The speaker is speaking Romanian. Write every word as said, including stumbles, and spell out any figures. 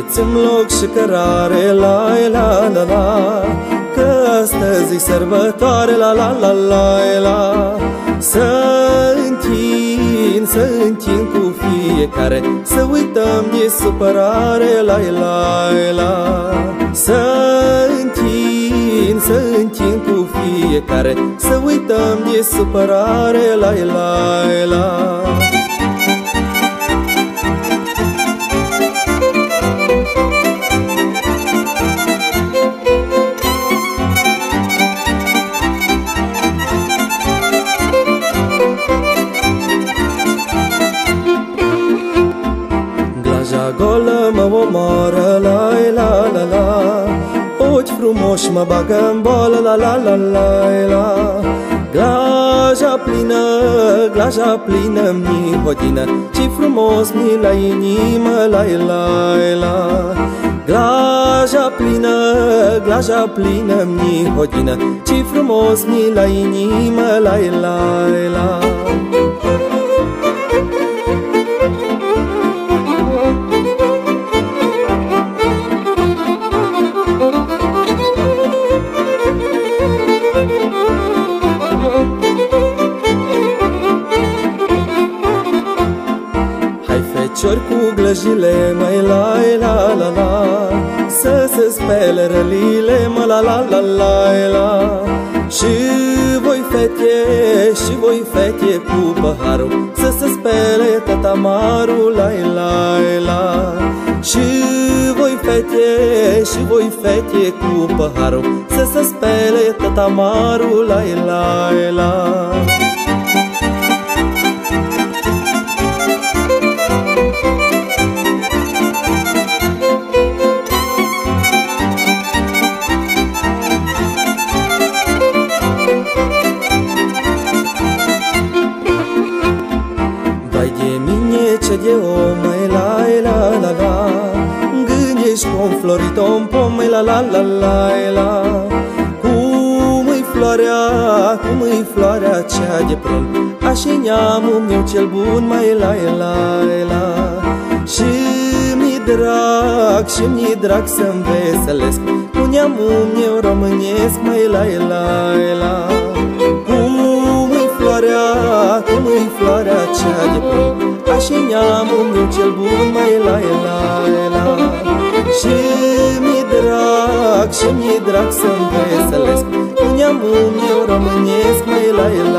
faceți-mi loc și cărare, la la la la, că astăzi-i sărbătoare, la la la la la. Să închin, să închin cu fiecare, să uităm de supărare, la la la. Să închin, să închin cu fiecare, să uităm de supărare, la la la. Glaja golă mă omoară, la la la la, ochi frumoși mă bagă în bolă, la la la la la. Glaja plină, glaja plină-mi hodină, ce frumos mi la inimă, la la la. Glaja plină, glaja plină-mi hodină, ce frumos mi la inimă, la la la. Feciori cu glăjile, măi, la la la la, să se spele rălile, mă, la la la la la. Și voi fete, și voi fete cu paharul, să se spele tot amarul, la la la. Și voi fete, și voi fete cu paharul, să se spele tot amarul, la la la. Vai de mine ce de om, măi, la la la la, gândești cum florit-o-n pom, măi, la la la la la. Cum-i floarea, cum-i floarea cea de prun, așa-i neamul meu cel bun, măi, la la la. Și mi drag, și mi drag să-mi veselesc cu neamul meu românesc, măi, la la la. Cum-i floarea, cum-i floarea cea de prun, așa-i neamul meu cel bun, măi, la la la. Și mi drag, și mi drag să-mi veselesc cu neamul meu românesc, măi, la la.